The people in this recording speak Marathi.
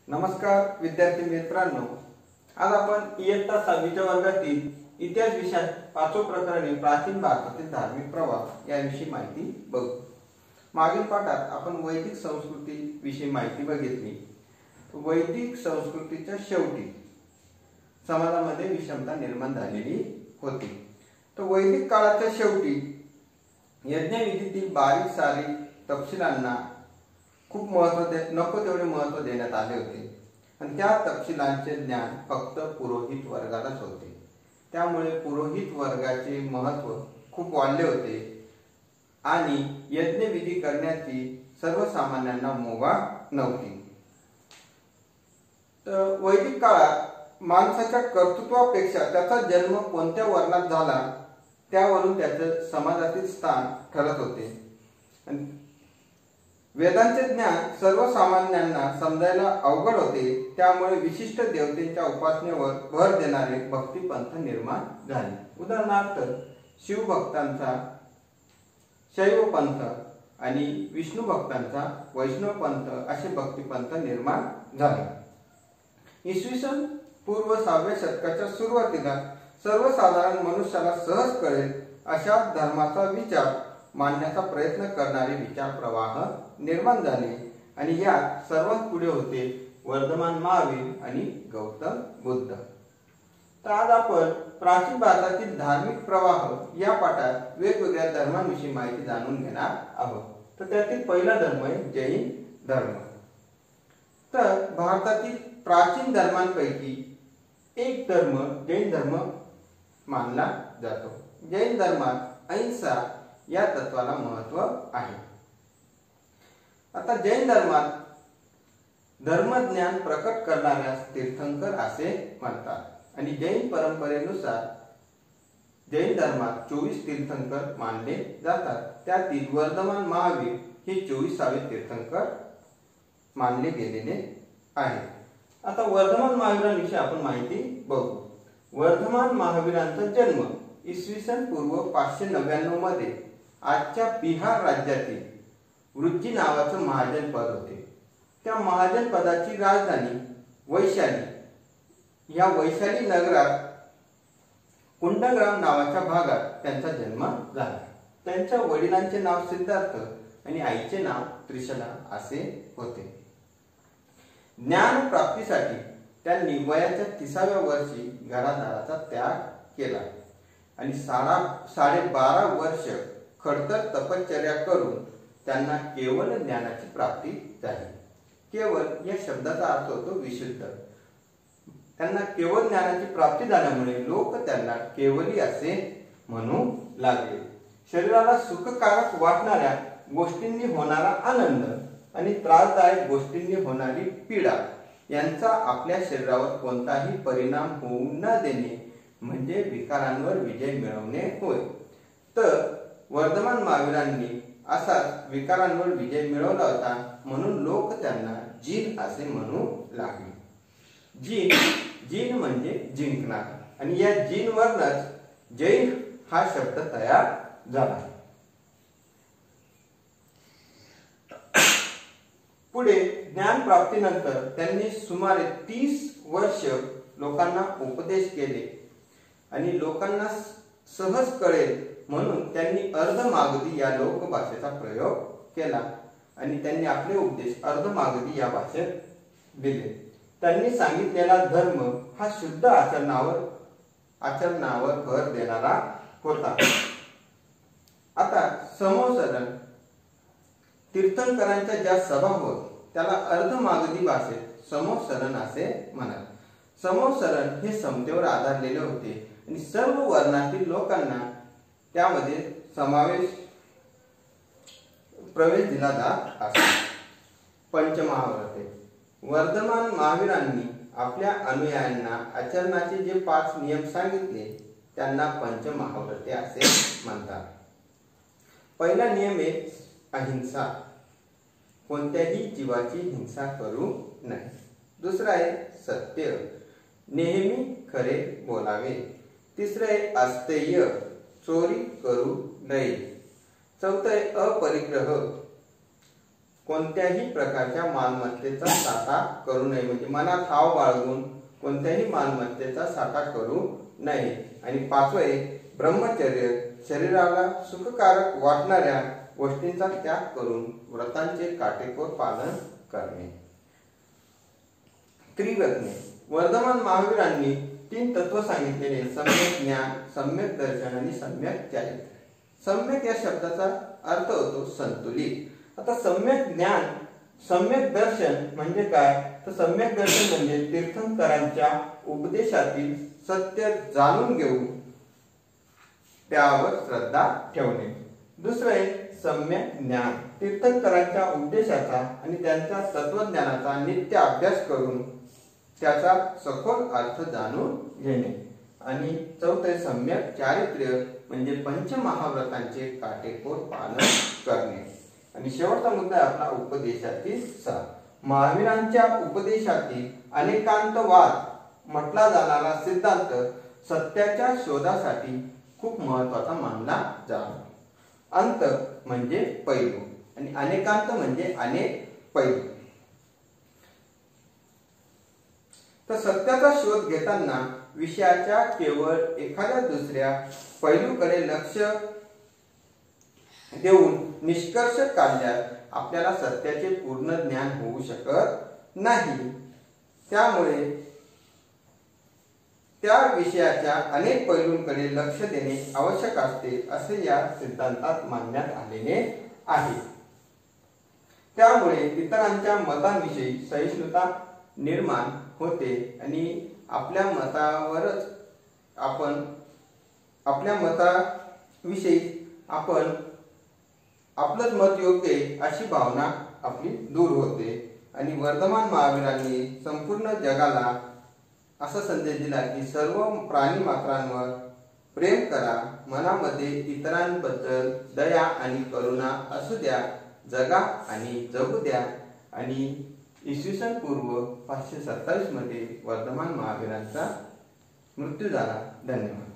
नमस्कार विद्यार्थी मित्रांनो, आज आपण इयत्ता 6वीच्या वर्गातील इतिहास विषयात 5वे प्रकरणे प्राचीन भारतातील धार्मिक प्रवाह याविषयी माहिती बघू। मागील पाठात आपण वैदिक संस्कृती विषयी माहिती बघितली। वैदिक संस्कृतीच्या शेवटी समाजामध्ये विषमता निर्माण झालेली होती। तर वैदिक काळाच्या शेवटी यज्ञविधीतील बारीक सारीक तपशिलांना खूप नको तेवढे महत्त्व देण्यात आले होते आणि त्या तपशिलांचे ज्ञान फक्त पुरोहित वर्गालाच होते। त्यामुळे पुरोहित वर्गाचे महत्त्व खूप वाढले होते आणि यज्ञविधी करण्याची सर्वसामान्यांना मुभा नव्हती। तर वैदिक काळात माणसाच्या कर्तृत्वापेक्षा त्याचा जन्म कोणत्या वर्णात झाला त्यावरून त्याचे समाजातील स्थान ठरत होते। वेदांचे ज्ञान सर्वसामान्यांना समजायला अवघड होते, त्यामुळे विशिष्ट देवतेच्या उपासनेवर भर देणारे भक्तिपंथ निर्माण झाले। उदाहरणार्थ शिवभक्तांचा शैव पंथ आणि विष्णू भक्तांचा वैष्णव पंथ असे भक्तिपंथ निर्माण झाले। इसवी सन पूर्व 6व्या शतकाच्या सुरुवातीला सर्वसाधारण मनुष्याला सहज कळेल अशा धर्माचा विचार मांडण्याचा प्रयत्न करणारे विचार प्रवाह निर्माण झाले आणि यात सर्वात पुढे होते वर्धमान महावीर आणि गौतम बुद्ध। तर आज आपण प्राचीन भारतातील धार्मिक प्रवाह या पाठात वेगवेगळ्या धर्मांविषयी माहिती जाणून घेणार आहोत। तर त्यातील पहिला धर्म आहे जैन धर्म। तर भारतातील प्राचीन धर्मांपैकी एक धर्म जैन धर्म मानला जातो। जैन धर्मात अहिंसा या तत्वाला महत्त्व आहे। आता जैन धर्मात धर्मज्ञान प्रकट करणाऱ्यास तीर्थंकर असे म्हणतात आणि जैन परंपरेनुसार जैन धर्मात 24 तीर्थंकर मानले जातात। त्यातील वर्धमान महावीर हे 24वे तीर्थंकर मानले गेलेले आहे। आता वर्धमान महावीरांविषयी आपण माहिती बघू। वर्धमान महावीरांचा जन्म इसवी सन पूर्व 599 मध्ये आजच्या बिहार राज्यातील वृज्जी नावाचं महाजन पद होते। त्या महाजन पदाची राजधानी वैशाली या वैशाली नगरात कुंडग्राम नावाच्या भागात त्यांचा जन्म झाला। त्यांच्या वडिलांचे नाव सिद्धार्थ आणि आईचे नाव त्रिशला असे होते। ज्ञान प्राप्तीसाठी त्यांनी वयाच्या 30व्या वर्षी घरादाराचा त्याग केला आणि 12.5 वर्ष खडतर तपश्चर्या करून त्यांना केवल ज्ञानाची प्राप्ती झाली। केवल या शब्दाचा अर्थ होतो विशुद्ध। त्यांना केवल ज्ञानाची प्राप्ती झाल्यामुळे लोक त्यांना केवली असे म्हणू लागले। शरीराला सुखकारक वाटणाऱ्या गोष्टींनी होणारा आनंद आणि त्रासदायक गोष्टींनी होणारी पीडा यांचा आपल्या शरीरावर कोणताही परिणाम होऊ न देणे म्हणजे विकारांवर विजय मिळवणे होय। तर वर्धमान महावीरांनी असा विकारांवर विजय मिळवला होता, म्हणून लोक त्यांना जीन असे म्हणू लागले। जीन म्हणजे जिंकणार आणि या जीन वरनच जैन हा शब्द तयार झाला। पुढे ज्ञान प्राप्तीनंतर त्यांनी सुमारे 30 वर्ष लोकांना उपदेश केले आणि लोकांना सहज कळेल म्हणून त्यांनी अर्धमागधी या लोकभाषेचा प्रयोग केला आणि त्यांनी आपले उपदेश अर्धमागधी या भाषेत दिले। त्यांनी सांगितलेला धर्म हा शुद्ध आचरणावर भर देणारा होता। आता समोसरण तीर्थंकरांच्या ज्या सभा होत त्याला अर्धमागधी भाषेत समोसरण असे म्हणतात। समोसरण हे समतेवर आधारलेले होते आणि सर्व वर्णातील लोकांना त्यामध्ये प्रवेश दिला जात असे। पंचमहाव्रते वर्धमान महावीरांनी आपल्या अनुयायांना आचरणाचे जे 5 नियम सांगितले त्यांना पंचमहाव्रते असे म्हणतात। पहिला नियम आहे अहिंसा, कोणत्याही जीवाची हिंसा करू नये। दुसरा आहे सत्य, नेहमी खरे बोलावे। तिसरे आहे अस्तेय, चोरी करू नये। चौथे आहे अपरिग्रह, कोणत्याही प्रकारच्या मालमत्तेचा साठा करू नये, म्हणजे मनात हाव बाळगून कोणत्याही मालमत्तेचा साठा करू नये. आणि 5वे ब्रह्मचर्य, शरीराला सुखकारक वाटणाऱ्या गोष्टींचा त्याग करून व्रतांचे काटेकोर पालन करणे. त्रिरत्ने. वर्धमान महावीरांनी 3 तत्व सांगितलेले: सम्यक ज्ञान, सम्यक दर्शन आणि सम्यक चारित्र्य. सम्यक या शब्दाचा अर्थ होतो संतुलित. आता सम्यक ज्ञान, सम्यक दर्शन म्हणजे काय? तर सम्यक दर्शन म्हणजे तीर्थंकरांच्या उपदेशातील सत्य जाणून घेऊन त्यावर श्रद्धा ठेवणे. दुसरे सम्यक ज्ञान, तीर्थंकरांच्या उपदेशाचा आणि त्यांच्या तत्वज्ञानाचा नित्य अभ्यास करून त्याचा सखोल अर्थ जाणून घेणे. आणि चौथे सम्यक चारित्र्य म्हणजे पंचमहाव्रतांचे काटेकोर पालन करणे. आणि शेवटचा मुद्दा आहे आपला उपदेशातील सार. महावीरांच्या उपदेशातील अनेकांतवाद म्हटला जाणारा सिद्धांत सत्याच्या शोधासाठी खूप महत्वाचा मानला जातो. अंत म्हणजे पैलू आणि अनेकांत म्हणजे अनेक पैलू. तर सत्याचा शोध घेताना विषयाच्या केवळ एखाद्या दुसऱ्या पैलूकडे लक्ष देऊन निष्कर्ष काढल्यास आपल्याला सत्याचे पूर्ण ज्ञान होऊ शकत नाही. त्यामुळे त्या विषयाच्या अनेक पैलूंकडे लक्ष देणे आवश्यक असते असे या सिद्धांतात मानण्यात आलेले आहे. त्यामुळे इतरांच्या मतांविषयी सहिष्णुता निर्माण होते आणि आपल्या मतावरच आपण आपल्या मताविषयी आपण आपलंच मत योग्य आहे अशी भावना आपली दूर होते. आणि वर्धमान महावीरांनी संपूर्ण जगाला असा संदेश दिला की सर्व प्राणी मात्रांवर प्रेम करा, मनामध्ये इतरांबद्दल दया आणि करुणा असू द्या, जगा आणि जगू द्या. आणि इसवी सन पूर्व 527 मध्ये वर्धमान महावीरांचा मृत्यू झाला. धन्यवाद.